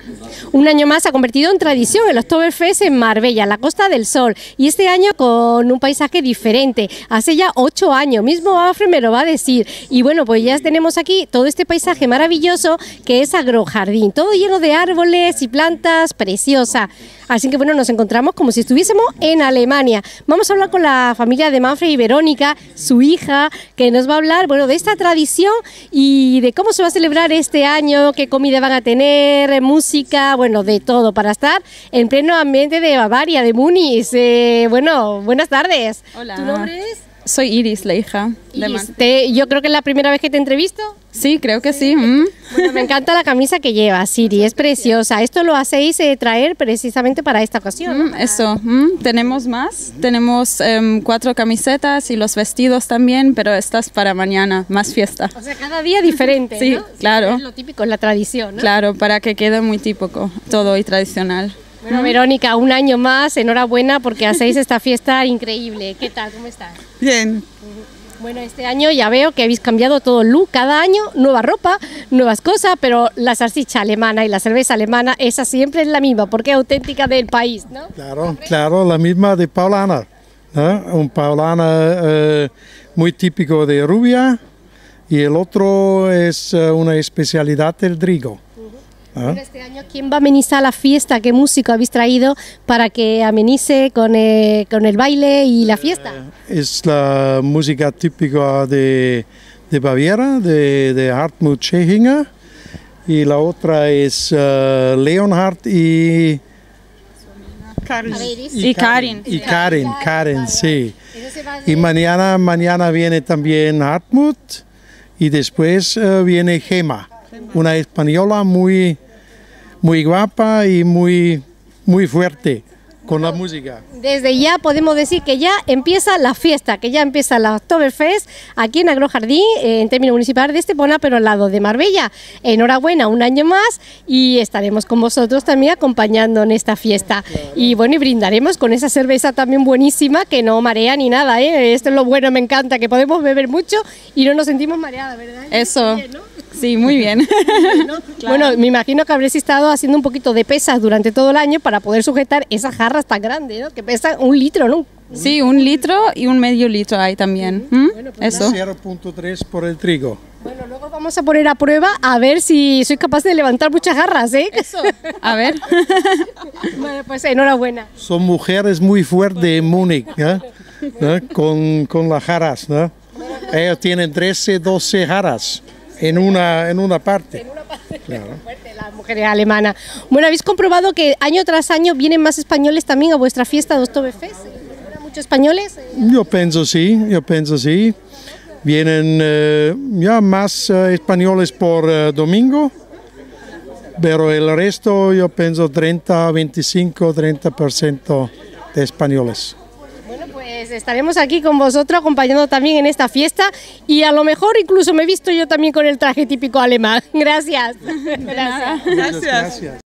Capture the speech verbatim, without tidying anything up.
Un año más se ha convertido en tradición el Oktoberfest en Marbella, la Costa del Sol, y este año con un paisaje diferente. Hace ya ocho años, mismo Afre me lo va a decir. Y bueno, pues ya tenemos aquí todo este paisaje maravilloso que es Agrojardín, todo lleno de árboles y plantas, preciosa. Así que bueno, nos encontramos como si estuviésemos en Alemania. Vamos a hablar con la familia de Manfred y Verónica, su hija, que nos va a hablar, bueno, de esta tradición y de cómo se va a celebrar este año, qué comida van a tener, música, bueno, de todo, para estar en pleno ambiente de Bavaria, de Múnich. Eh, bueno, buenas tardes. Hola. ¿Tu nombre es? Soy Iris, la hija de Iris, te, yo creo que es la primera vez que te entrevisto. Sí, creo que sí. Mm. Bueno, me encanta la camisa que lleva, Siri, es preciosa. Esto lo hacéis eh, traer precisamente para esta ocasión. Mm, eso, mm. tenemos más. Tenemos um, cuatro camisetas y los vestidos también, pero estas para mañana, más fiesta. O sea, cada día diferente, Sí, ¿no? claro. Es lo típico, es la tradición, ¿no? Claro, para que quede muy típico, todo y tradicional. Bueno, Verónica, un año más, enhorabuena porque hacéis esta fiesta increíble. ¿Qué tal? ¿Cómo estás? Bien. Bueno, este año ya veo que habéis cambiado todo el look, cada año nueva ropa, nuevas cosas, pero la salchicha alemana y la cerveza alemana, esa siempre es la misma, porque es auténtica del país, ¿no? Claro, claro, la misma de Paulaner, ¿no? Un Paulaner eh, muy típico de Rubia y el otro es eh, una especialidad del trigo. ¿Ah? Bueno, este año, ¿quién va a amenizar la fiesta? ¿Qué músico habéis traído para que amenice con, eh, con el baile y la fiesta? Es la música típica de, de Baviera, de, de Hartmut Schechinger, y la otra es uh, Leonhard y, Karin. y, y Karin. Y Karin, Karin, sí. Y mañana, mañana viene también Hartmut y después uh, viene Gema. Una española muy, muy guapa y muy, muy fuerte con la música. Desde ya podemos decir que ya empieza la fiesta, que ya empieza la Oktoberfest aquí en Agrojardín, eh, en términos municipales de Estepona, pero al lado de Marbella. Enhorabuena, un año más y estaremos con vosotros también acompañando en esta fiesta. Y bueno, y brindaremos con esa cerveza también buenísima que no marea ni nada, ¿eh? Esto es lo bueno, me encanta, que podemos beber mucho y no nos sentimos mareadas, ¿verdad? Eso. Bien, ¿no? Sí, muy bien. ¿No? Claro. Bueno, me imagino que habréis estado haciendo un poquito de pesas durante todo el año para poder sujetar esas jarras tan grandes, ¿no? Que pesan un litro, ¿no? Sí, un litro y un medio litro hay también. ¿Mm? Bueno, pues Eso. cero punto tres por el trigo. Bueno, luego vamos a poner a prueba a ver si soy capaz de levantar muchas jarras, ¿eh? Eso. A ver. Bueno, pues enhorabuena. Son mujeres muy fuertes en Múnich, ¿eh? ¿Eh? Con, con las jarras, ¿no? Ellos tienen trece, doce jarras en una, en una parte. En una parte Claro. fuerte, las mujeres alemanas. Bueno, ¿habéis comprobado que año tras año vienen más españoles también a vuestra fiesta de Oktoberfest? ¿Vienen muchos españoles? Yo pienso sí, yo pienso sí. Vienen eh, ya más eh, españoles por eh, domingo, pero el resto yo pienso treinta, veinticinco, treinta por ciento de españoles. Bueno, pues estaremos aquí con vosotros acompañando también en esta fiesta y a lo mejor incluso me he visto yo también con el traje típico alemán. Gracias. Gracias. Gracias. Gracias.